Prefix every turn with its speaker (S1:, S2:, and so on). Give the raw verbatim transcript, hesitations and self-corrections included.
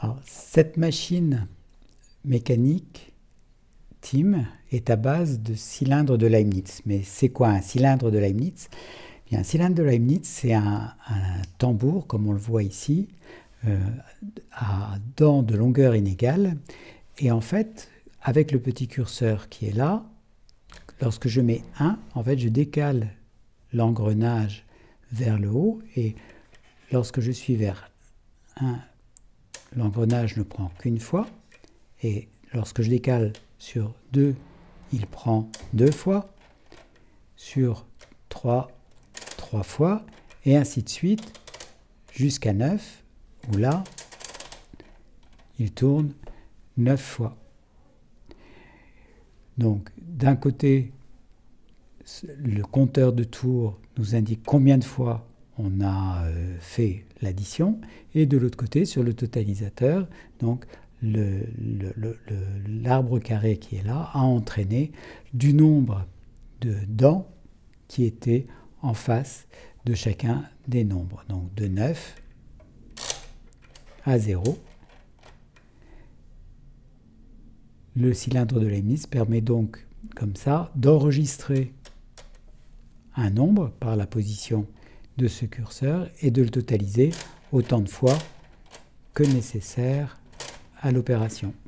S1: Alors, cette machine mécanique T I M est à base de cylindres de Leibniz. Mais c'est quoi un cylindre de Leibniz? Bien, un cylindre de Leibniz, c'est un, un tambour, comme on le voit ici, euh, à dents de longueur inégale. Et en fait, avec le petit curseur qui est là, lorsque je mets un, en fait, je décale l'engrenage vers le haut. Et lorsque je suis vers un, l'engrenage ne prend qu'une fois. Et lorsque je décale sur deux, il prend deux fois. Sur trois, trois fois. Et ainsi de suite, jusqu'à neuf, où là, il tourne neuf fois. Donc, d'un côté, le compteur de tours nous indique combien de fois on a euh, fait l'addition, et de l'autre côté, sur le totalisateur, donc le, le, le, le, l'arbre carré qui est là a entraîné du nombre de dents qui étaient en face de chacun des nombres. Donc de neuf à zéro. Le cylindre de Leibniz permet donc, comme ça, d'enregistrer un nombre par la position de ce curseur et de le totaliser autant de fois que nécessaire à l'opération.